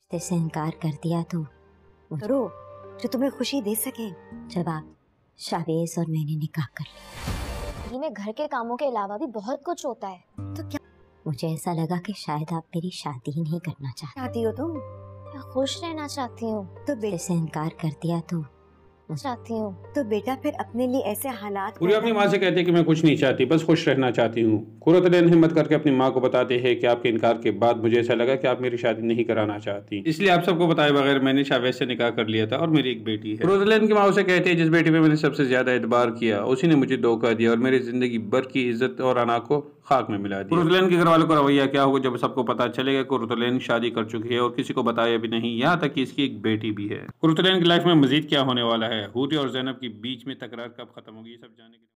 रिश्ते से इनकार कर दिया तो करो जो तुम्हें खुशी दे सके। जब आप शावेज और मैंने निकाह कर लिया, में घर के कामों के अलावा भी बहुत कुछ होता है। तो क्या मुझे ऐसा लगा कि शायद आप मेरी शादी ही नहीं करना चाहती हो तुम? मैं खुश रहना चाहती हूँ। तो रिश्ते से इनकार कर दिया तो चाहती हूँ। तो बेटा फिर अपने लिए ऐसे हालात पूरी अपनी माँ से कहती है कि मैं कुछ नहीं चाहती, बस खुश रहना चाहती हूँ। कुर्रतुल हिम्मत करके अपनी माँ को बताते हैं कि आपके इनकार के बाद मुझे ऐसा लगा कि आप मेरी शादी नहीं कराना चाहती, इसलिए आप सबको बताए बगैर मैंने शावेज से निकाह कर लिया था और मेरी एक बेटी है। कुर्रतुल की माँ उसे कहती है जिस बेटी पे मैंने सबसे ज्यादा एतबार किया उसी ने मुझे धोखा दिया और मेरी जिंदगी भर की इज्जत और अना को खाक में मिला दिया। कुर्रतुल के घर वालों का रवैया क्या होगा जब सबको पता चलेगा कुर्रतुल शादी कर चुकी है और किसी को बताया भी नहीं, यहाँ तक कि इसकी एक बेटी भी है। कुर्रतुल की लाइफ में मजीद क्या होने वाला है, हूरी और ज़ैनब के बीच में तकरार कब खत्म होगी, ये सब जानने के लिए